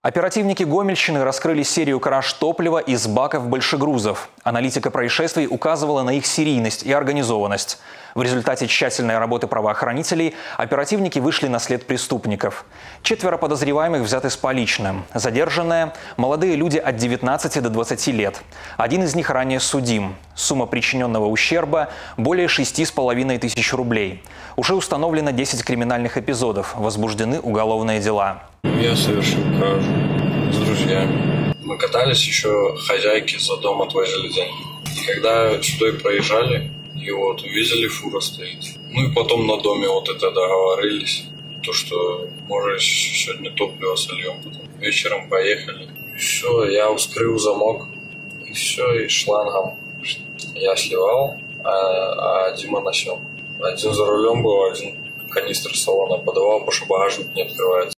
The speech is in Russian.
Оперативники Гомельщины раскрыли серию краж топлива из баков большегрузов. Аналитика происшествий указывала на их серийность и организованность. В результате тщательной работы правоохранителей оперативники вышли на след преступников. 4 подозреваемых взяты с поличным. Задержанные – молодые люди от 19 до 20 лет. Один из них ранее судим. Сумма причиненного ущерба – более 6,5 тысяч рублей. Уже установлено 10 криминальных эпизодов, возбуждены уголовные дела. Я совершил кражу с друзьями. Мы катались, еще хозяйки за дом отвозили деньги. И когда сюда и проезжали, и вот увидели, фура стоит. Ну и потом на доме вот это договорились, то что может сегодня топливо сольем. Потом вечером поехали. И все, я вскрыл замок, и все, и шлангом я сливал, а Дима носил. Один за рулем был, один канистр салона подавал, потому что багажник не открывается.